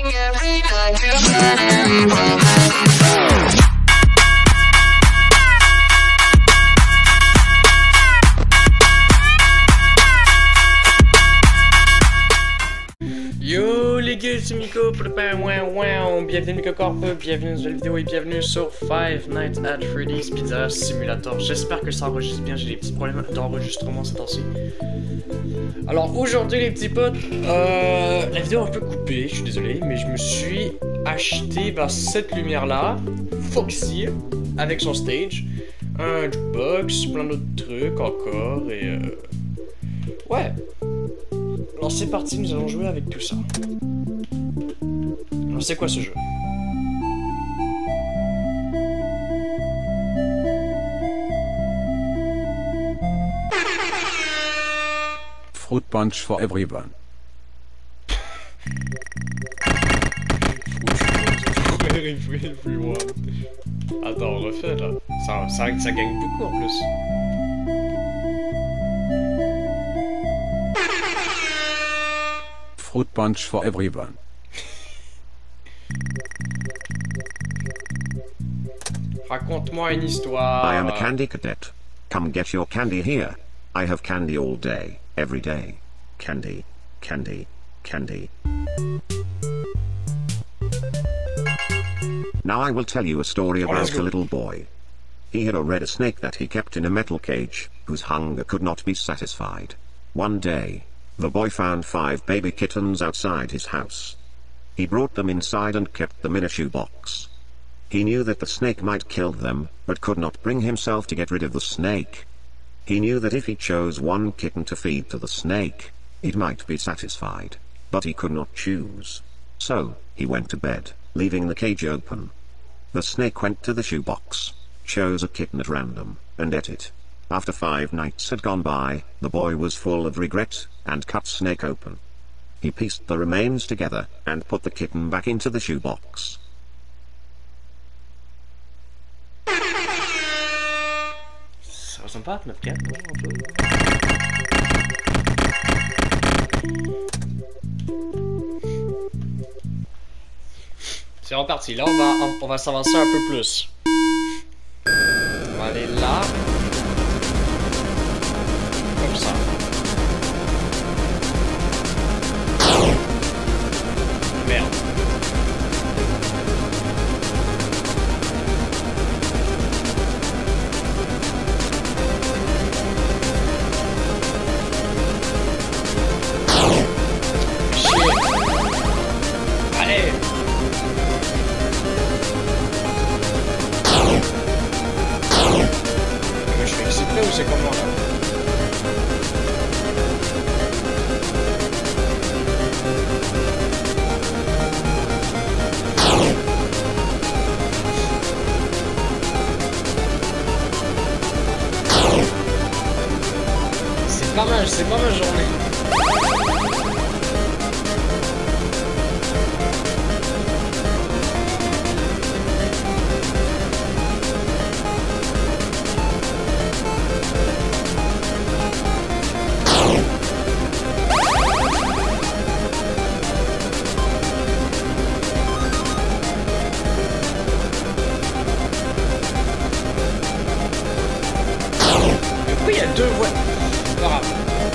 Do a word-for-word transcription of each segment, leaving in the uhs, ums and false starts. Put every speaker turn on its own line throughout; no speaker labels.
every night to burn.
Yo les gars, c'est Miko pour le pain, wow, wow. Bienvenue Miko Corp, bienvenue dans une nouvelle vidéo et bienvenue sur Five Nights at Freddy's Pizza Simulator. J'espère que ça enregistre bien, j'ai des petits problèmes d'enregistrement ces temps-ci. Alors aujourd'hui les petits potes, euh, la vidéo est un peu coupée, je suis désolé, mais je me suis acheté bah, cette lumière-là, Foxy, avec son stage, un jukebox, plein d'autres trucs encore et... Euh... Ouais. Alors c'est parti, nous allons jouer avec tout ça. Alors c'est quoi ce jeu?
Fruit punch for everyone.
Everyone. Attends, on refait là. Ça, ça, ça gagne beaucoup en plus.
Fruit punch for everyone.
Raconte-moi une histoire.
I am a candy cadet. Come get your candy here. I have candy all day, every day. Candy, candy, candy. Now I will tell you a story about a little boy. He had a red snake that he kept in a metal cage, whose hunger could not be satisfied. One day, the boy found five baby kittens outside his house. He brought them inside and kept them in a shoebox. He knew that the snake might kill them, but could not bring himself to get rid of the snake. He knew that if he chose one kitten to feed to the snake, it might be satisfied, but he could not choose. So, he went to bed, leaving the cage open. The snake went to the shoebox, chose a kitten at random, and ate it. After five nights had gone by, the boy was full of regret, and cut snake open. He pieced the remains together, and put the kitten back into the shoebox.
Ça ressemble pas à notre cat, non, un peu. C'est reparti, là on va, on va s'avancer un peu plus. On va aller là. Comme ça. Merde. Chier. Allez. Mais je fais exprès ou c'est comment là? C'est pas mal, c'est pas ma journée. Pourquoi il y a deux voies? Pas grave.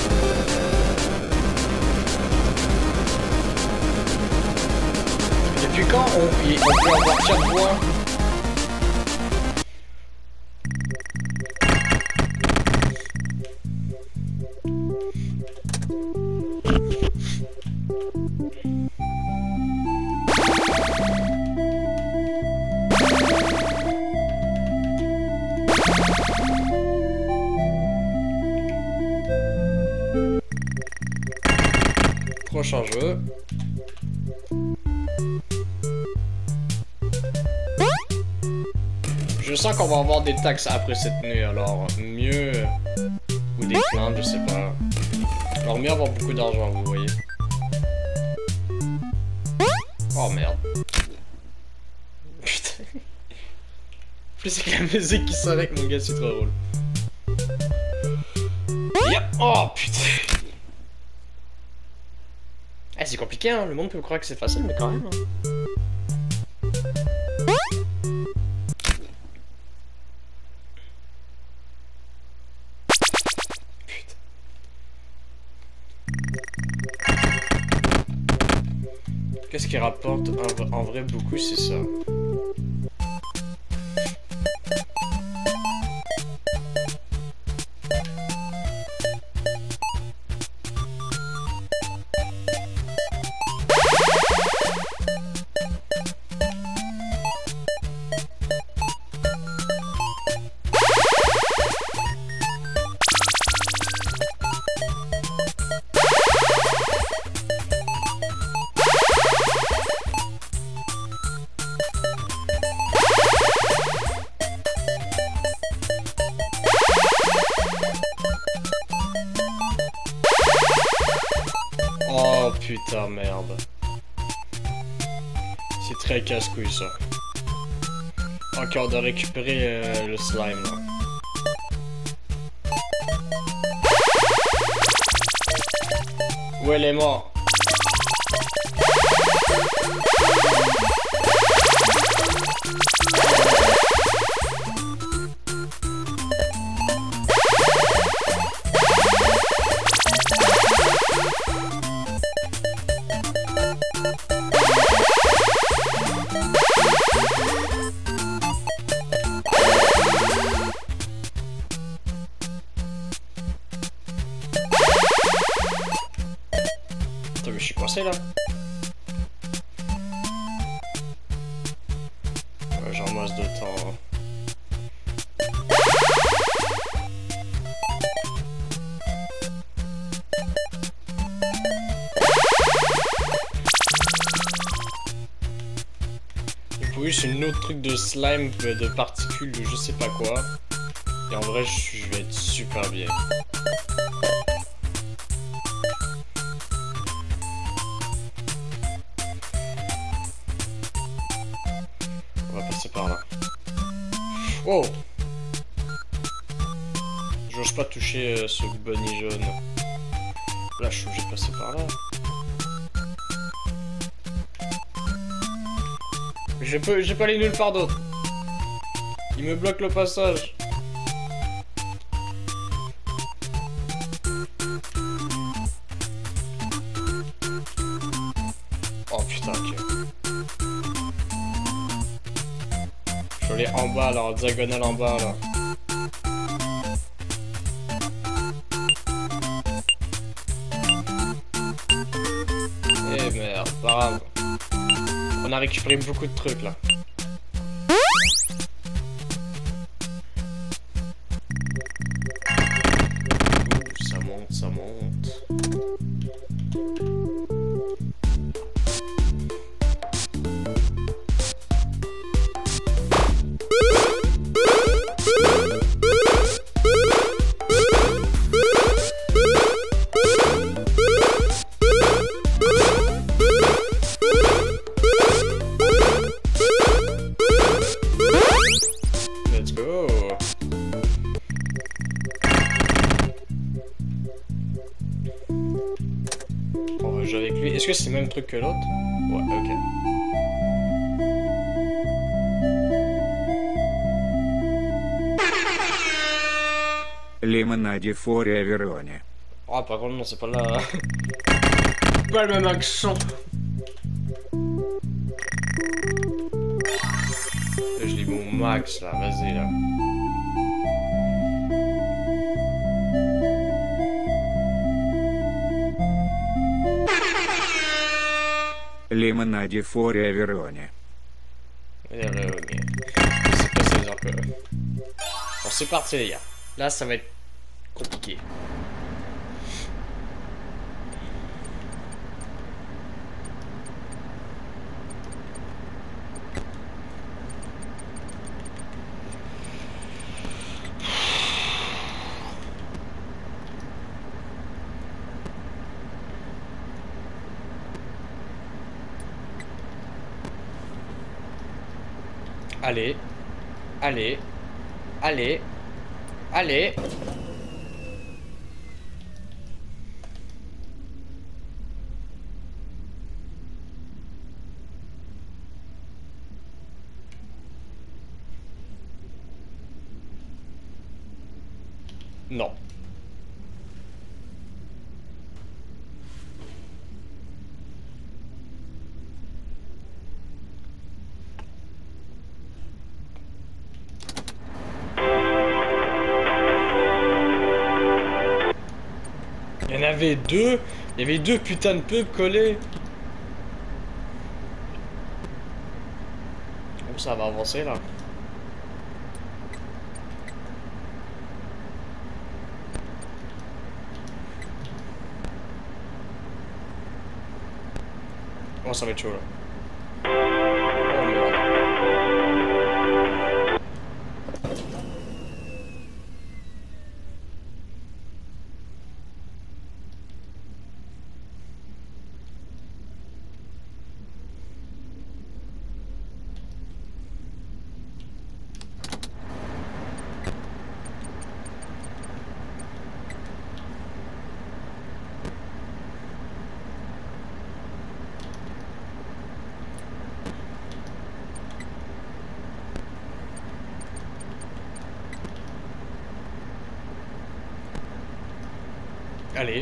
Depuis quand on, on peut avoir quatre voies? Prochain jeu. Je sens qu'on va avoir des taxes après cette nuit, alors mieux... Ou des plaintes, je sais pas. Alors mieux avoir beaucoup d'argent, vous voyez. Oh merde. Putain. Plus c'est que la musique qui sonne avec mon gars, c'est trop drôle. Yep. Oh putain. Eh, c'est compliqué, hein. Le monde peut croire que c'est facile, mais quand même. Hein. Putain. Qu'est-ce qui rapporte en, en vrai beaucoup, c'est ça. Oh putain, merde. C'est très casse-couille ça. Ok, on doit récupérer euh, le slime là. Où elle est morte? Attends, mais je suis coincé là. Ouais, j'en masse de temps. Il faut juste une autre truc de slime, de particules, de je sais pas quoi. Et en vrai, je, je vais être super bien. On va passer par là. Oh! J'ose pas toucher euh, ce bunny jaune. Là, je suis obligé de passer par là. Je peux, j'ai pas aller nulle part d'autre. Il me bloque le passage. Oh putain, ok. Je vais aller en bas là, en diagonale en bas là. Eh merde, pas grave. On a récupéré beaucoup de trucs là. Ouh, ça monte, ça monte. Let's go. On va jouer avec lui. Est-ce que c'est le même truc que l'autre? Ouais, ok.
Lemonade Furia Verone.
Ah, par contre, non, c'est pas là. Pas le même accent. Là, je lis mon max là, vas-y là.
Lemonade Furia Verone.
Verone. C'est pas ça les peu. Bon, c'est parti les gars. Là, ça va être compliqué. Allez, allez, allez, allez. Non. Il y en avait deux. Il y avait deux putains de pubs collés. Oh, ça va avancer là. Oh, ça va être chaud là. Oh merde. Allez.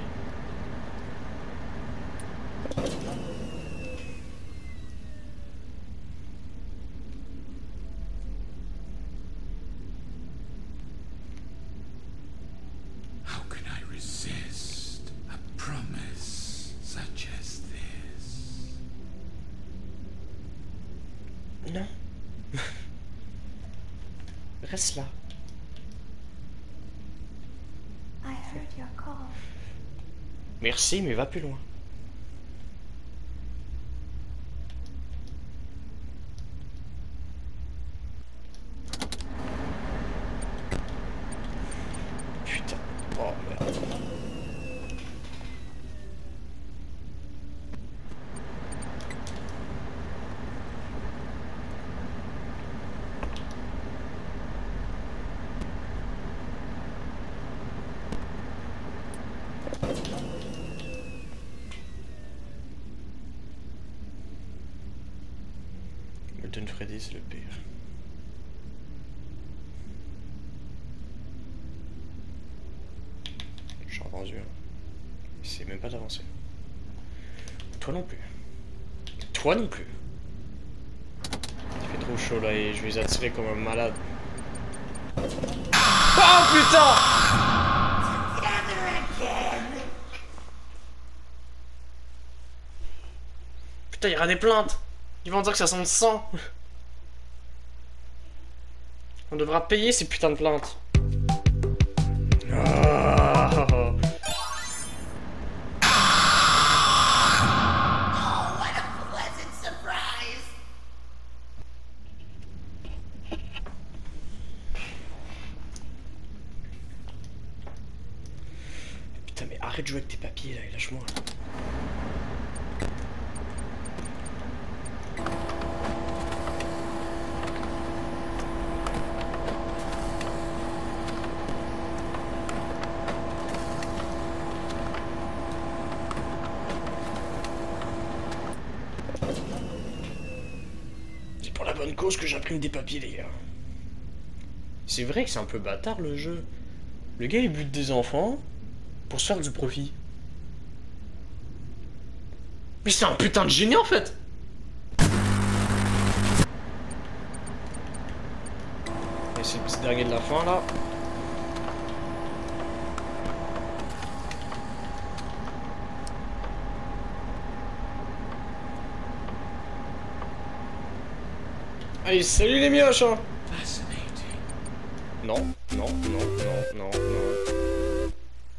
How can I resist a promise such as this?
Non. Reste là.
I heard your call.
Merci, mais va plus loin. Putain. Oh merde. Golden Freddy, c'est le pire. J'en avance un. C'est même pas d'avancer. Toi non plus. Toi non plus. Il fait trop chaud là et je vais les attirer comme un malade. Oh putain! Putain, il y aura des plaintes. Ils vont dire que ça sent le sang. On devra payer ces putains de plaintes. Ah. Putain, mais arrête de jouer avec tes papiers là et lâche-moi. C'est pour la bonne cause que j'imprime des papiers, les gars. C'est vrai que c'est un peu bâtard le jeu. Le gars il bute des enfants pour se faire du profit. Mais c'est un putain de génie en fait. Et c'est le petit dernier de la fin là. Allez, salut les mioches hein. Non, non, non, non, non, non.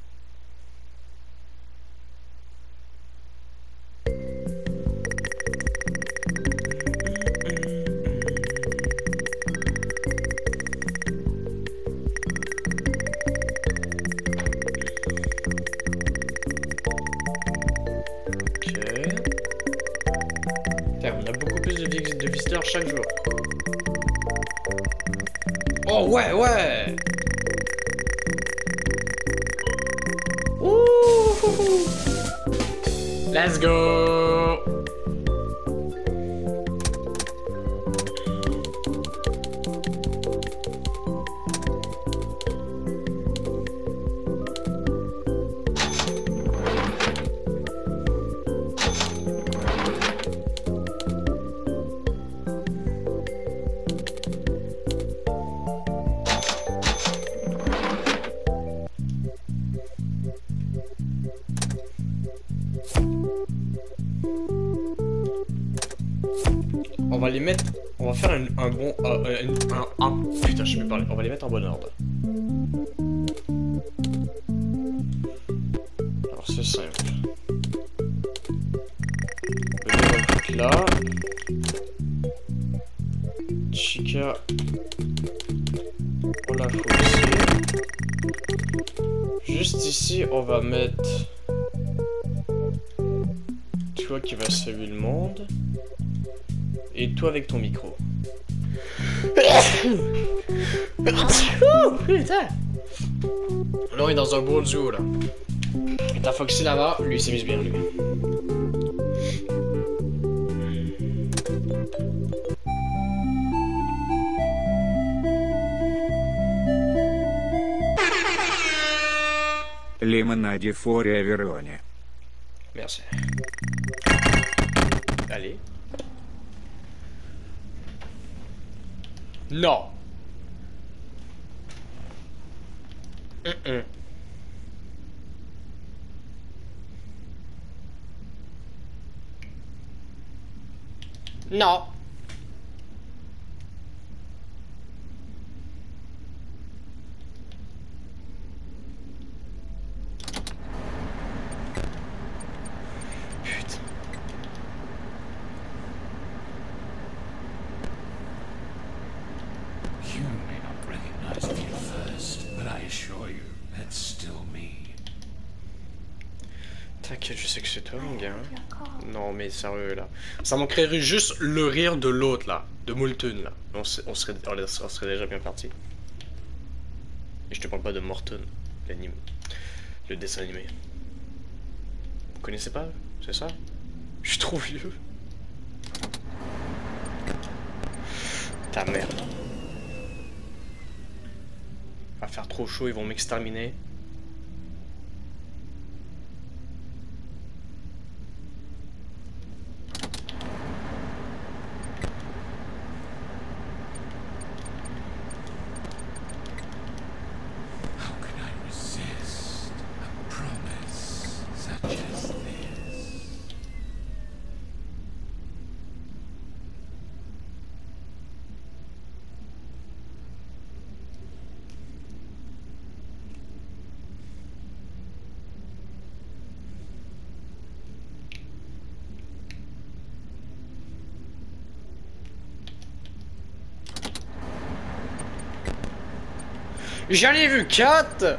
Ok. Tiens, on a beaucoup plus de, vis de visiteurs chaque jour. Oh ouais, ouais. Ouh. Let's go. On va les mettre... On va faire un, un bon... Euh, un, un, un... Putain, je sais plus parler. On va les mettre en bon ordre. Alors, c'est simple. Le on va le foutre là. Chica... On la fout ici. Juste ici, on va mettre... Toi qui vas saluer le monde. Et toi avec ton micro. Putain. Là on est dans un beau duo là. Et t'as Foxy là-bas, lui il s'amuse bien lui.
Лимонади Фория Вероне.
Merci. Allez. Non. Mm-mm. Non. Putain.
You may not recognize me at first, but I assure you, that's still me.
T'inquiète, je sais que c'est toi, mon gars.
Your call.
Non, mais sérieux, là. Ça manquerait juste le rire de l'autre, là. De Moulton, là. On, se- on, serait, on, on serait déjà bien parti. Et je te parle pas de Morton, l'anime. Le dessin animé. Vous connaissez pas, c'est ça? Je suis trop vieux. Ta merde. Va faire trop chaud, ils vont m'exterminer.
How can I resist a promise such as this?
J'en ai vu quatre.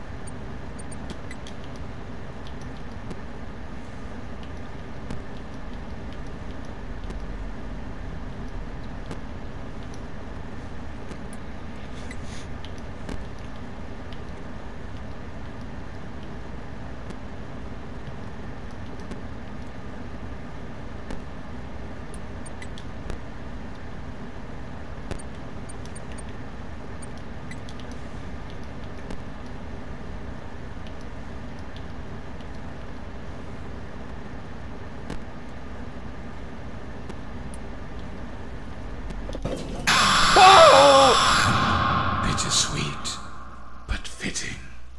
Bittersweet, but fitting.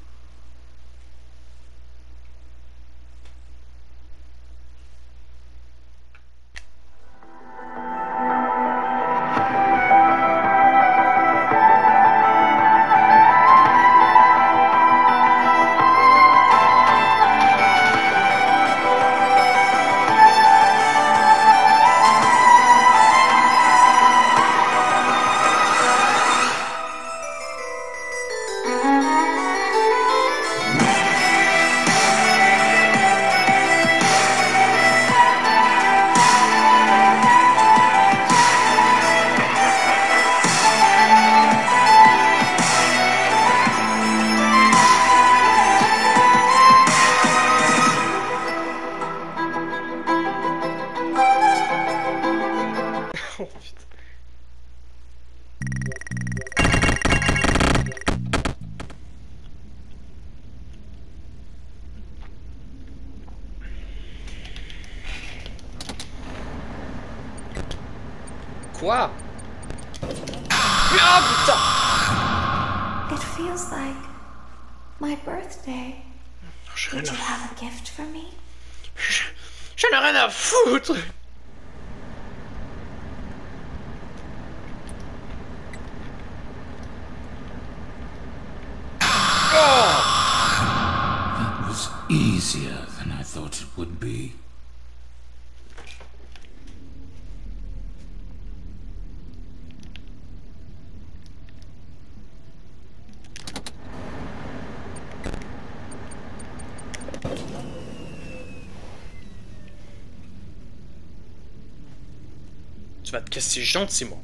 Oh putain. Quoi? Ah putain!
It feels like my birthday.
J'ai
Did
rien
you
à...
have a gift for me?
J'en ai rien à foutre! Tu vas te casser gentiment.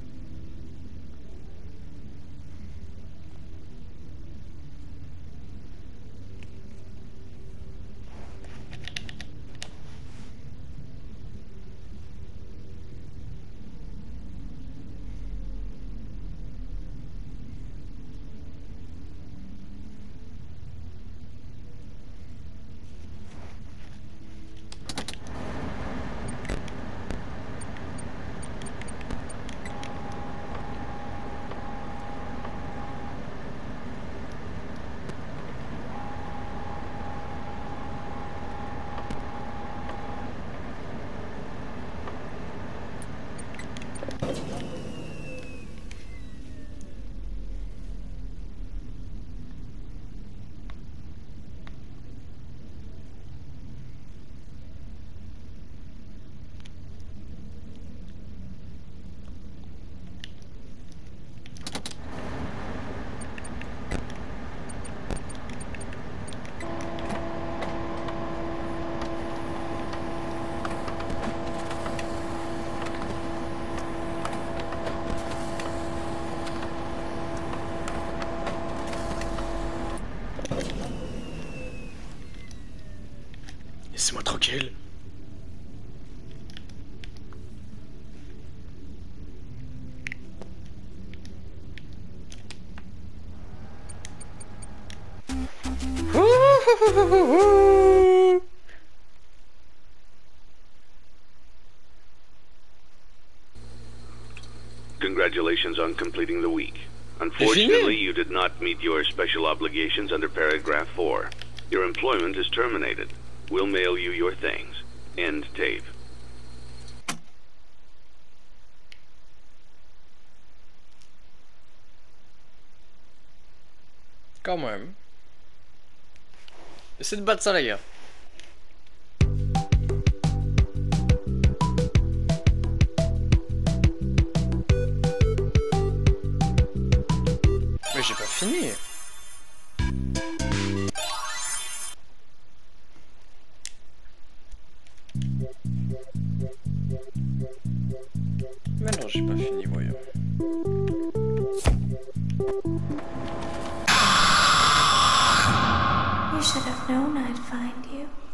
Laissez-moi tranquille.
Congratulations on completing the week. Unfortunately, you did not meet your special obligations under paragraph four. Your employment is terminated. We'll mail you your things. End tape.
Quand même. Essayez de battre ça, les gars. Mais j'ai pas fini. Mais non, j'ai pas fini, voyons.
You should have known I'd find you.